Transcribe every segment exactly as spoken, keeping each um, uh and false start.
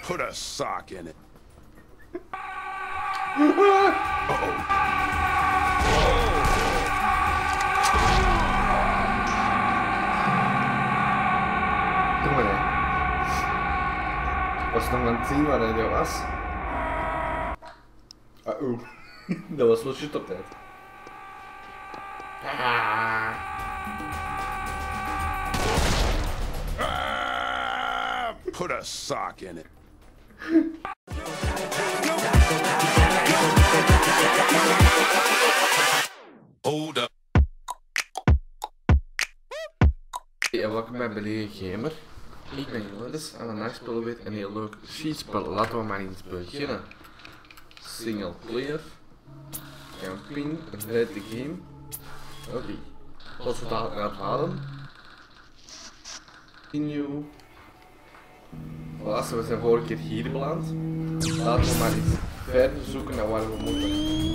Put a sock in it. Doe maar hè. Was nog aan het zien waar hij was? Uh oh. Dat was wel shit op tijd. Ah, put a sock in it. Hold up. Ja, welkom bij Belege Gamer. Ik ben Joris en vandaag spelen we weer een heel leuk sheetspel. Laten we maar eens beginnen. Single player. Camping, red the game. Oké. Okay. Als we het gaat halen. Continue. Voilà, we zijn vorige keer hier beland. Laten we maar eens verder zoeken naar waar we moeten.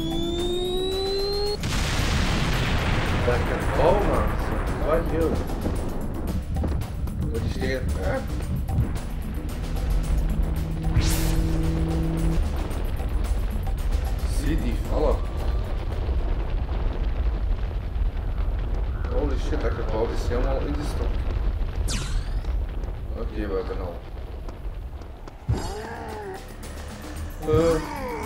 Dat kan. Oh man, wat heel. Wat is dit? Huh? Zie die vallen. Holy shit, dat gebouw is helemaal in de stok. Oké, okay, we hebben al. Uh.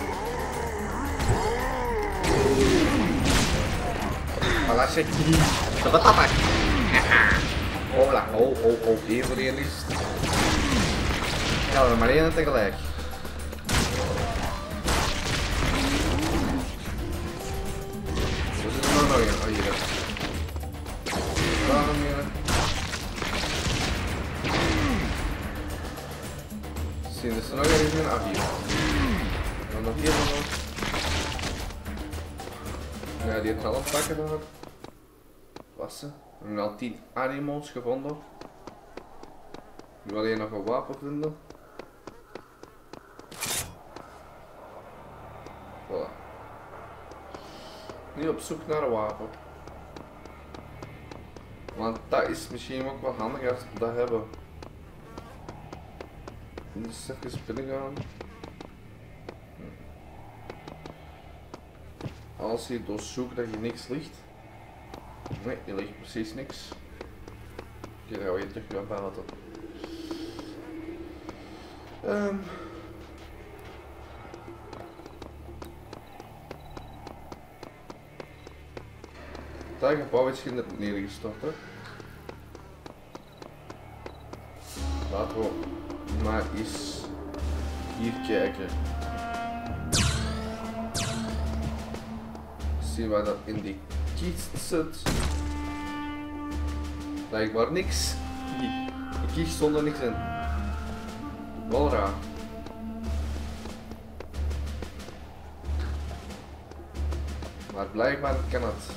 Voilà, check die. Dat wat dat Oh, la, oh, oh, oh, één voor één is. Ja, we maar één tegelijk. We zitten er nog een. Oh, hier. Daar nog een. Zien, er is nog ergens een af hier. Dan nog hier nog. Ja, die heeft al een pakken daar. Wassen. We hebben al tien animals gevonden. Nu wil je nog een wapen vinden. Voilà. Nu op zoek naar een wapen. Want dat is misschien ook wel handig als we dat hebben. Dus even binnen gaan. Als je doorzoekt dat je niks ligt. Nee, er ligt precies niks. Hier gaan we je terug gaan buiten. Um. Dat gebouw is geen neergestort, hè. Laten we maar eens hier kijken. Zien waar dat in die kist zit. Blijkbaar niks. Die kist stond er niks in. Wel raar. Maar blijkbaar kan het.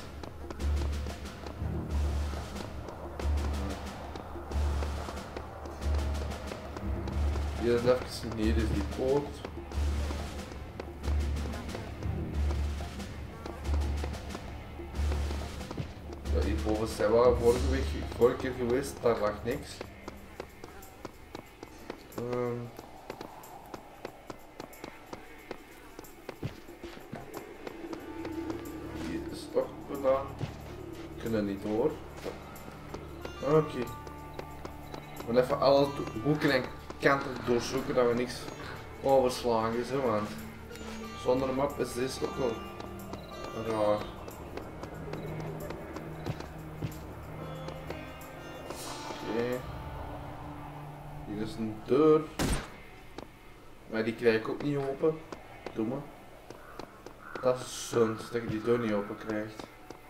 Hier is even, hier is die poort. Ja, hierboven zijn we vorige week, vorige keer geweest, daar lag niks. Um. Hier is toch gedaan. We kunnen niet door. Oké. Okay. We gaan even alle hoeken en kanten doorzoeken dat we niks overslagen is, hè, want zonder een map is dit ook wel raar. Okay. Hier is een deur, maar die krijg ik ook niet open. Doe maar. Dat is zund dat je die deur niet open krijgt.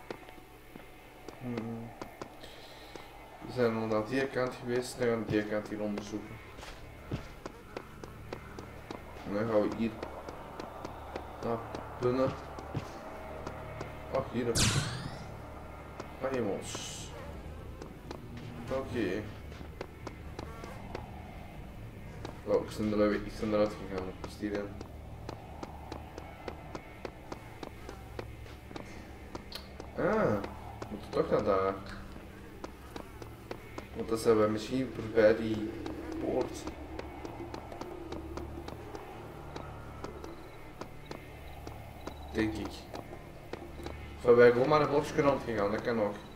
Hmm. We zijn al aan die kant geweest, nu gaan we die kant hier onderzoeken. En dan gaan we hier naar binnen. Oh, hier. Animals. Oké. Okay. Oh, ik ben eruit, ik ben eruit gegaan. Wat is hierin? Ah, we moeten toch naar daar. Want dan zijn we misschien voorbij die poort. denk ik. Of hebben wij gewoon maar een blokje rond gegaan, dat kan ook.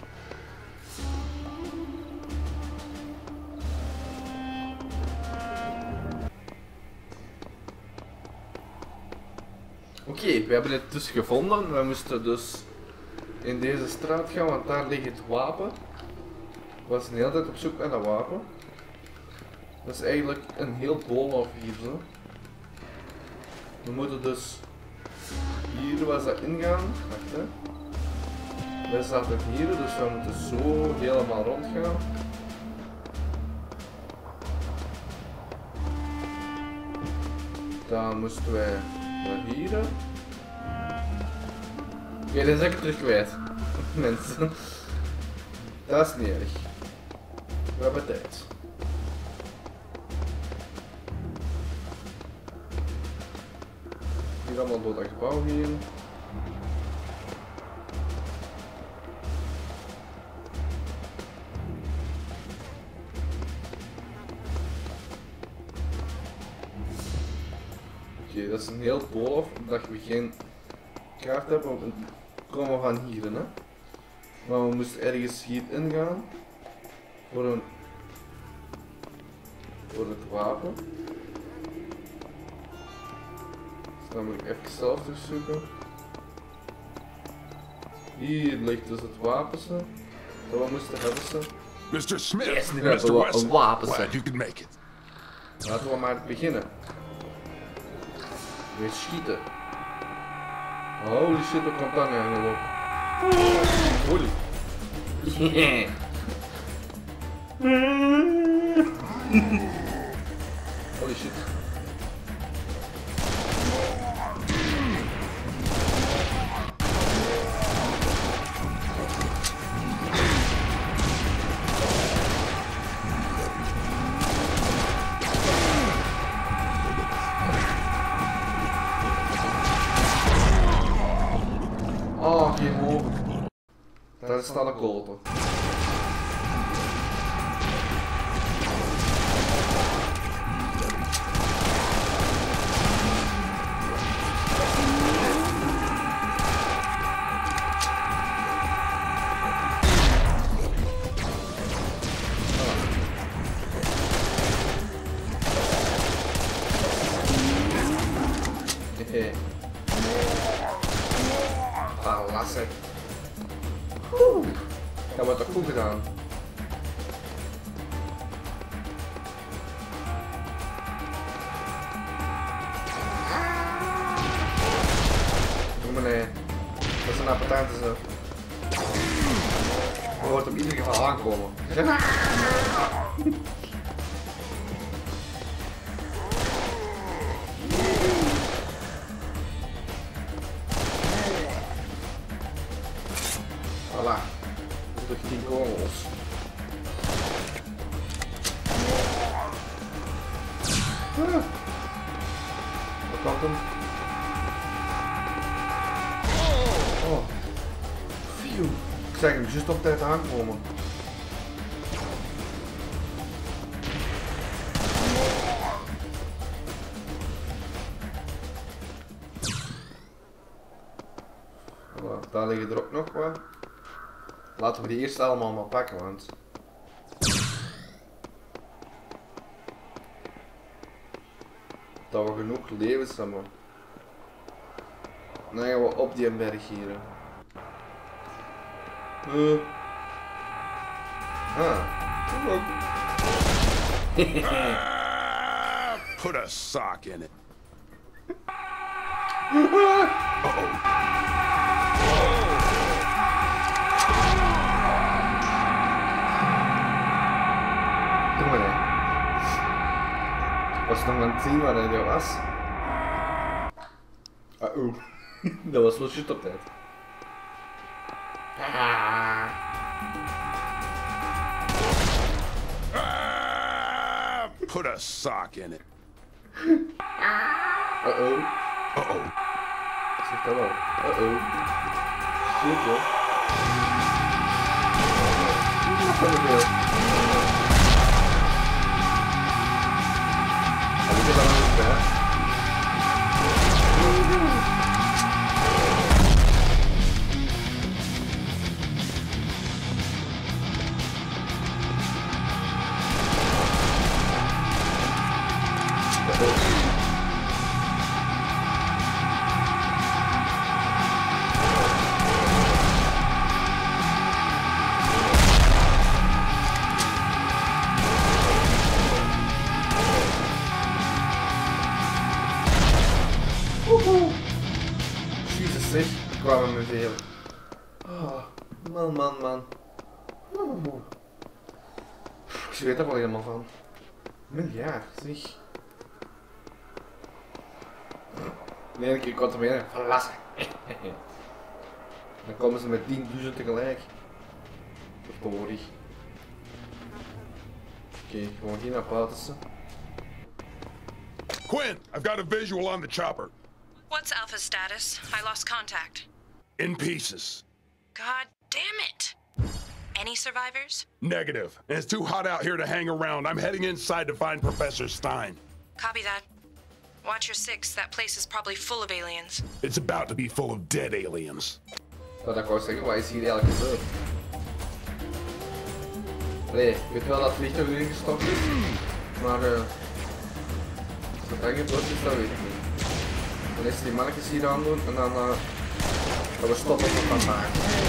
Oké, okay, we hebben het dus gevonden. We moesten dus in deze straat gaan, want daar ligt het wapen. Ik was de hele tijd op zoek naar dat wapen. Dat is eigenlijk een heel doolhof hier zo. We moeten dus hier was dat ingaan. Wacht hè. Wij zaten hier, dus we moeten zo helemaal rond gaan. Dan moesten wij naar hier. Oké, okay, dan ben ik terug kwijt. Mensen. Dat is niet erg. We hebben tijd. Hier allemaal door dat gebouw heen. Oké, okay, dat is een heel doolhof, omdat we geen kaart hebben. We komen van hier, hè. Maar we moesten ergens hier ingaan. Voor een... voor het wapen. Dus dan moet ik even zelf terugzoeken. Hier ligt dus het wapense. Dat we moesten hebben ze. mister Smith, Yes, nu mister hebben we Wesson, een wapense. glad you could make it. Laten we maar beginnen. Weer schieten. Holy shit, er komt dan aangelopen. Holy. Yeah. Holy shit. Oh, geen over. Daar staan de kolen. Hehe. Ah, lastig. Oeh. Dat wordt toch goed gedaan. Doe maar nee. Dat is een appetante zo. Je hoort op ieder geval aankomen. Voilà. Dat is tien kogels. Ah. Wat kwam hem? Oh. Phew. Ik zeg hem juist op tijd aankomen. Voilà. Daar liggen er ook nog wat. Laten we die eerst allemaal maar pakken, want... dat we genoeg levens hebben. Dan gaan we op die berg hier. Uh. Ah. Ah, put a sock in it. Uh-oh. Was nog aan het zien waar hij was. Uh oh. Dat was wel shit op tijd. Ah, put a sock in it. Uh oh. Uh-oh. Zeg dat wel. Uh oh. Shit joh. Dat is wel veel. Ik heb dat nog niet bij. zeg, ik kwam me veel. Oh, man, man, man. Oeh. Ik zweet er wel helemaal van. Miljard, zeg. Nee, ik kon er meer verlassen. Dan komen ze met tienduizend tegelijk. Verdorie. Oké, okay, gewoon hier naar buiten. Quinn, I've got a visual on the chopper. What's Alpha's status? I lost contact. In pieces. God damn it! Any survivors? Negative. And it's too hot out here to hang around. I'm heading inside to find Professor Stein. Copy that. Watch your six. That place is probably full of aliens. It's about to be full of dead aliens. Wat ik wou zeggen, wat is hier eigenlijk gebeurd? Nee, ik weet wel dat het vliegtuig erin gestopt is, maar uh, wat er gebeurd is, dat weet ik niet. Dan is die mannetjes hier aan doen en dan uh, gaan we stoppen voor vandaag.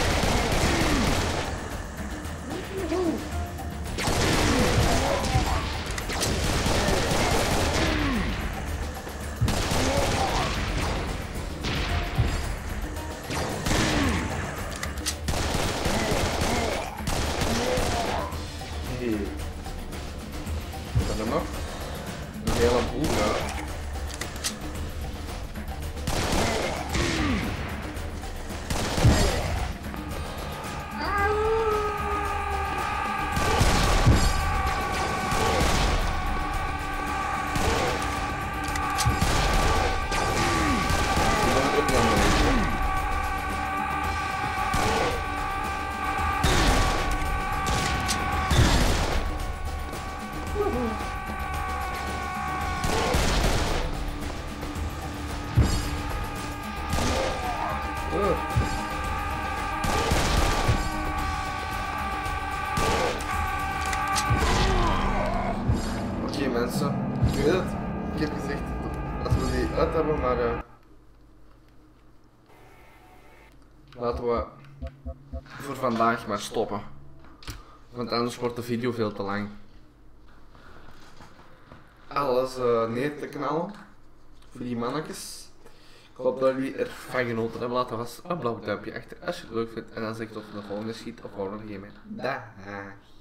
Wat er nog? Een hele boel, ja. Oké okay, mensen, ik weet het. Ik heb gezegd dat we die uit hebben, maar uh, laten we voor vandaag maar stoppen. Want anders wordt de video veel te lang. Alles uh, neer te knallen voor die mannetjes. Ik hoop dat jullie ervan genoten hebben. Laat vast een blauw duimpje achter als je het leuk vindt. En dan zeg ik tot de volgende schiet of volgende game. Dag.